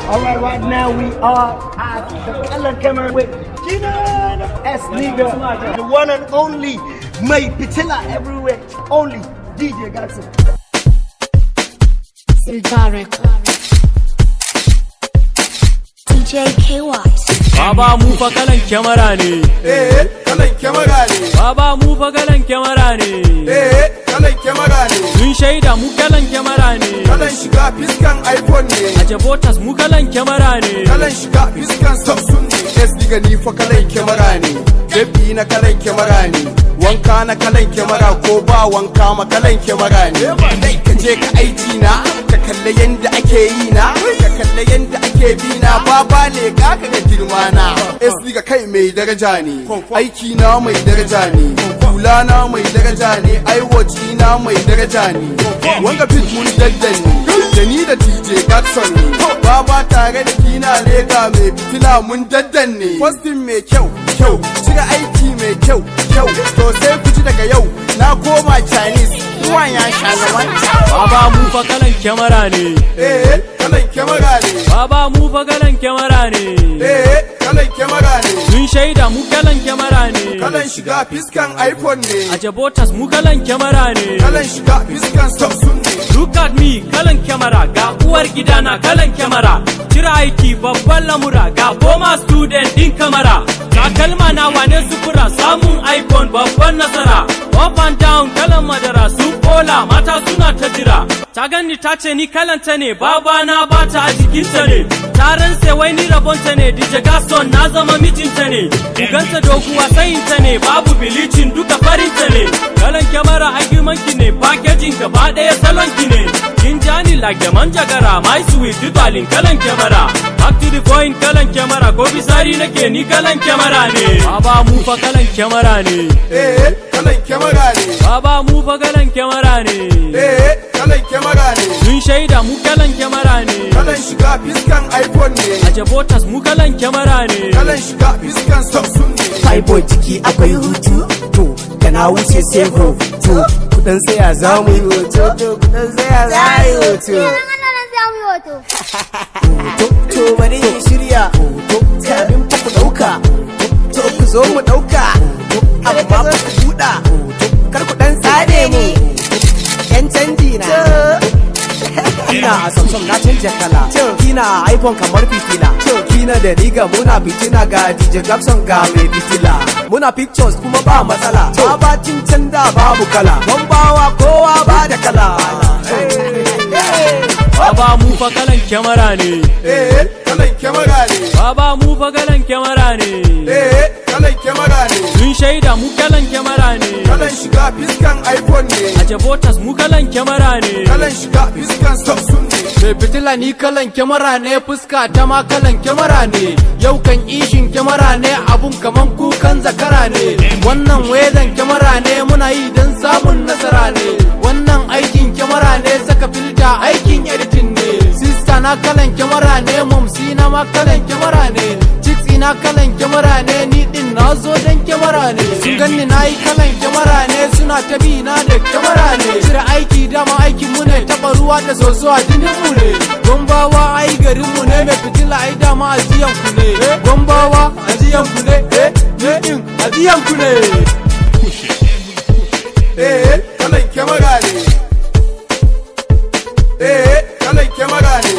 Alright, right now we are at the color camera with Gina S. Nigga, the one and only May Pitilla everywhere, only DJ Gatson. DJ KY. Baba mu fa kalan kyamara ne. Kalan kyamara ne. Baba mu fa kalan kyamara ne. Kalan kyamara ne. Sun shaida mu kalan kyamara ne. Kalan shiga fiskan iPhone ne. A Jabotas mu kalan kyamara ne. Kalan shiga fiskan Samsung ne. Diga ni fa kalan kyamara ne. Baby na kalan kyamara ne. Wanka na kalan kyamara ko ba wanka ma kalan kyamara ne. Dai ka je ka aiki na, ka kalle yanda ake yi na, ka kalle yanda ake bi na, baba ne ka ga girma na. Diga kai mai daraja ne, aiki na mai daraja ne, kula na mai daraja ne, aiwaci na mai daraja ne. Wanga fit mun daddan ne, da ni da DJ Gatson ne. Baba tare da kina lega mai fitila mun daddan ne. Posting mai kyau, kyau, cire aiki mai kyau, kyau. To sai ku ji daga yau, na koma Chinese, ruwan ya sha na wanta. Baba mu fa kalan kyamara ne. Kalan kyamara ne. Baba mu fa kalan kyamara ne. Kalan kyamara ne. Sun shaida mu kalan kyamara ne. Kalan shiga fiskan iPhone ne. A Jabotas mu kalan kyamara ne. Kalan shiga fiskan Samsung ne. Look at me kalan kyamara, ga uwar gidana kalan kyamara. Cira aiki babban lamura, ga goma student din kamara. Takalma na wane sufura, samun iPhone babban nasara. Up and down kalan madara, su kola mata suna ta jira. Ta gani ta ce ni kalanta ne, baba na bata a jikinta ne. Taron sai wai ni rabonta ne, DJ Gatson na zama mijinta ne. Kuganta doguwa sayinta ne, babu bilicin duka farinta ne. Kalan kyamara argumanki ne, packaging gaba ɗaya salonki ne. Kin jani like da manjagara, my sweet dutalin kalan kyamara. Back to the point kalan kyamara, ko bisari nake ni kalan kyamara ne. Baba mu fa kalan kyamara ne. Kalan kyamara ne. Baba mu fa kalan kyamara ne. Kalan kyamara ne. Sun shaida mu kalan kyamara ne. Kalan shiga fiskan iPhone ne. A Jabotas mu kalan kyamara ne. Kalan shiga fiskan Samsung ne. Fiber jiki akwai hutu, to da na wuce sai hoto. Kudin tsaya za mu yi hoto, kudin tsaya za mu yi hoto. To bari yi shirya, kamin fa ku dauka, to ku zo mu dauka, amma fa ku buɗa, kar ku dan tsare mu, yan canji na. Kina a Samsung na canja kala, kina a iPhone kamar fitila, kina da riga muna fitina ga DJ Gatson ga mai fitila. Muna pictures kuma ba matsala, babacin canza babu kala, bambawa kowa ba da kala. Baba mu fa kalan kyamara ne. Kalan kyamara ne. Baba mu fa kalan kyamara ne. Kalan kyamara ne. Sun shaida mu kalan kyamara ne. Kalan shiga fiskan iPhone ne. A Jabotas mu kalan kyamara ne. Kalan shiga fiskan Samsung ne. Mai fitila ni kalan kyamara ne, fuska ta ma kalan kyamara ne. Yau kan ishin kyamara ne, abun kaman kukan zakara ne. Wannan wedan kyamara ne, muna yi don samun nasara ne. Wannan aikin kyamara ne, saka filta aikin editing ne. Sista na kalan kyamara ne, momsi na ma kalan kyamara ne. Chicks na kalan kyamara ne, ni din na zo don kyamara ne. Sun ganni na yi kalan kyamara ne, suna ta bi na da kyamara ne. Cire aiki dama aikin mu ne, taɓa ruwa da soso a jinin mu ne. Gombawa ai garin mu ne, mai fitila ai dama ajiyan ku ne. Gombawa ajiyan ku ne, ne din ajiyan ku ne. Kalan kyamara ne. Kalan kyamara ne.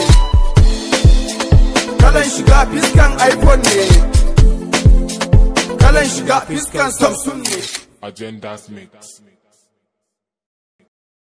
Kalan shiga fiskan iPhone ne. Kalan shiga fiskan Samsung ne. Agendas Mix.